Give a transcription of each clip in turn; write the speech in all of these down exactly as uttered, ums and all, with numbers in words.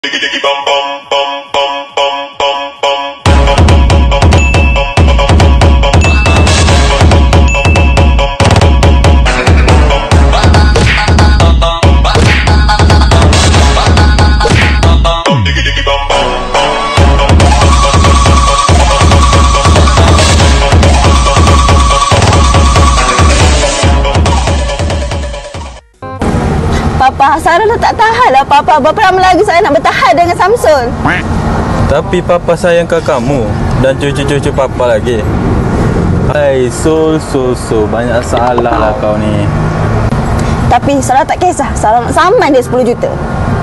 Papa, Sarah dah tak tahan lah Papa. Berapa lama lagi saya nak bertahan dengan Samsul? Tapi Papa sayangkan kamu dan cucu-cucu Papa lagi. Hai, Sul, Sul, Sul. Banyak salah lah kau ni. Tapi Sarah tak kisah. Sarah nak saman dia sepuluh juta.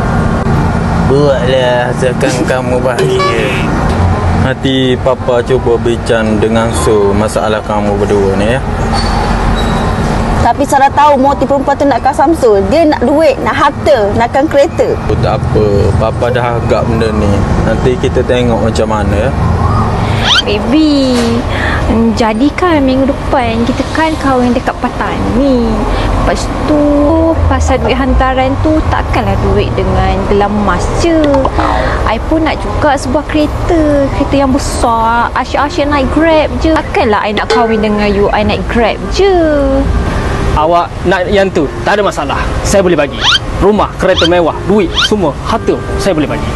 Buatlah asalkan kamu bahagia. Nanti Papa cuba bincang dengan Sul masalah kamu berdua ni ya. Tapi Sarah tahu motif perempuan tu nakkan Samsul. Dia nak duit, nak harta, nakkan kereta. Oh, tak apa, Papa dah agak benda ni. Nanti kita tengok macam mana ya. Baby, jadi kan minggu depan kita kan kahwin dekat Patani. Lepas tu pasal duit hantaran tu takkanlah duit dengan gelang emas je. I pun nak juga sebuah kereta, kereta yang besar. Asyik-asyik naik Grab je. Takkanlah I nak kahwin dengan you, I naik Grab je. Awak nak yang tu, tak ada masalah. Saya boleh bagi. Rumah, kereta mewah, duit, semua, harta, saya boleh bagi.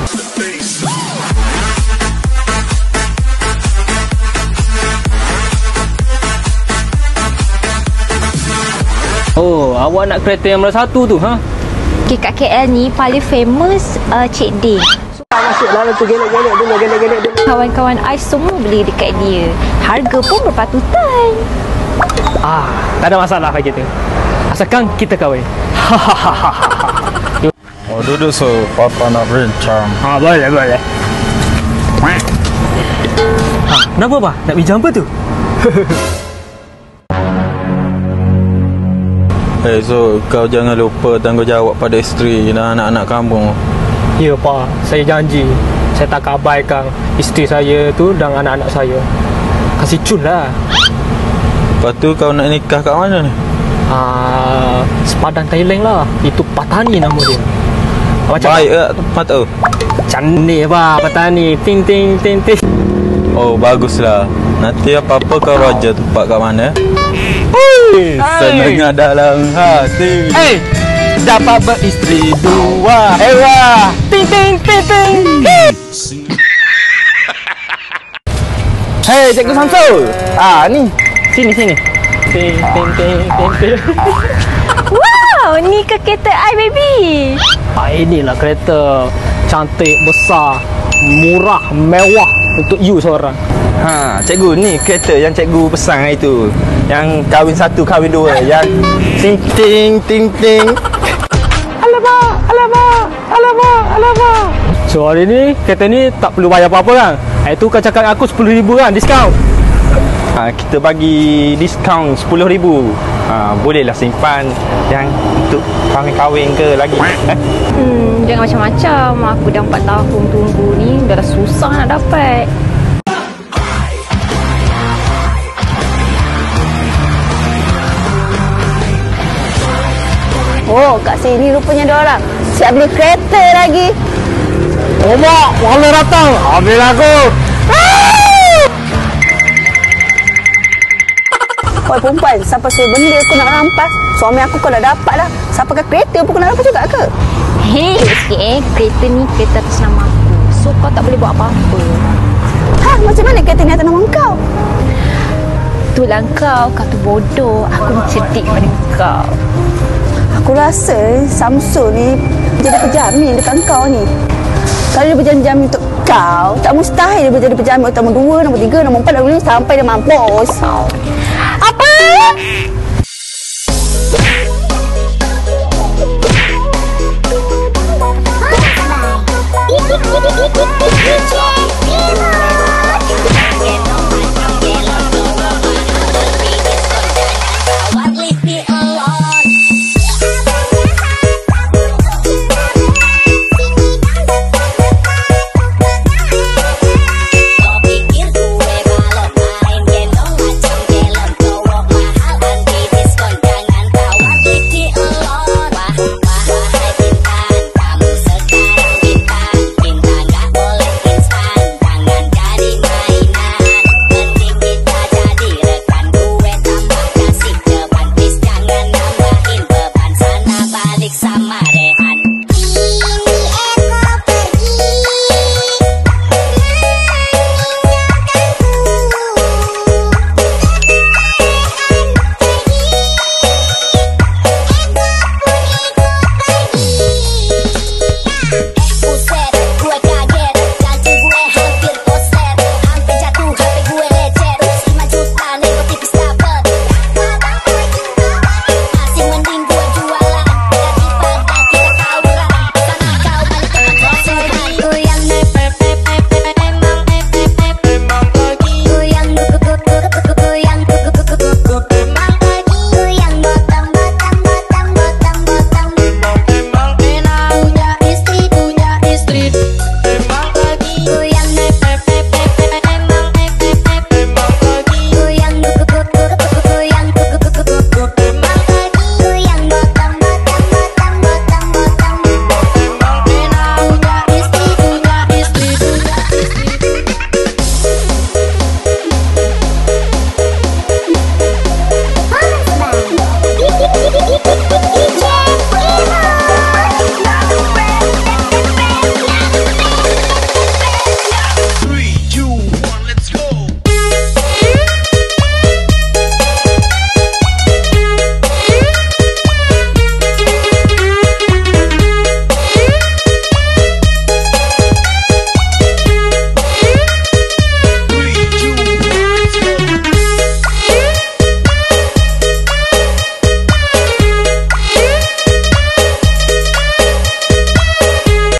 Oh, awak nak kereta yang nombor satu tu, ha? Okay, kat K L ni paling famous uh, Cik D. Masuklah tu, gelek-gelek dulu, gelek-gelek dulu. Kawan-kawan I semua beli dekat dia. Harga pun berpatutan. Ah, tak ada masalah bagi tu. Asalkan kita kahwin. Oh, duduk so. Papa nak bincang. Ha, boleh, boleh. Ha, kenapa apa? Nak bincang apa tu? Eh, hey, so kau jangan lupa tanggungjawab pada isteri dan anak-anak kamu. Ya, Pak. Saya janji. Saya tak abaikan isteri saya tu dan anak-anak saya. Kasih cun lah. Lepas tu kau nak nikah kat mana ni? Ah, sepadan Thailand lah. Itu Patani nama dia. Macam baik ke tempat tu? Cantik pak Patani. Ting ting ting ting. Oh, baguslah. Nanti apa-apa kau raja tempat kat mana? Hey, senang dalam hati. Hey, dapat beristeri dua. Ewa. Ting ting ting ting. Hei, Cikgu Samsul. Ah, ni. Sini sini. Ting ting ting ting ting. Wow, ni ke kereta I, baby? Ah, inilah kereta cantik, besar, murah, mewah untuk you seorang. Ha, cikgu ni kereta yang cikgu pesan hari tu. Yang kahwin satu, kahwin dua, yang ting ting ting ting. Alamak, alamak, alamak, alamak. So hari ni kereta ni tak perlu bayar apa-apa kan? Itu kau cakap aku sepuluh ribu kan diskaun. Ha, kita bagi diskaun sepuluh ribu. Ha, bolehlah simpan yang untuk kahwin-kahwin ke lagi. Eh? Hmm, jangan macam-macam. Aku dah empat tahun tunggu ni. Dah susah nak dapat. Oh, kat sini rupanya ada orang. Siap beli kereta lagi. Oh, mak, wala datang. Ambil aku. Oi perempuan, siapa suruh benda aku nak rampas? Suami aku kau dah dapat lah. Siapa kat kereta pun kau nak rampas juga ke? Hei, sikit eh. Kereta ni kereta atas nama aku. So, kau tak boleh buat apa-apa. Ha, macam mana kereta ni atas nama kau? Itulah kau, kau tu bodoh. Aku ni cerdik pada kau. Aku rasa Samsul ni jadi penjamin dekat kau ni. Kalau dia berjamin untuk kau, tak mustahil dia berjadi penjamin untuk nombor dua, nombor tiga, nombor empat, nombor lima sampai dia mampus. Apa?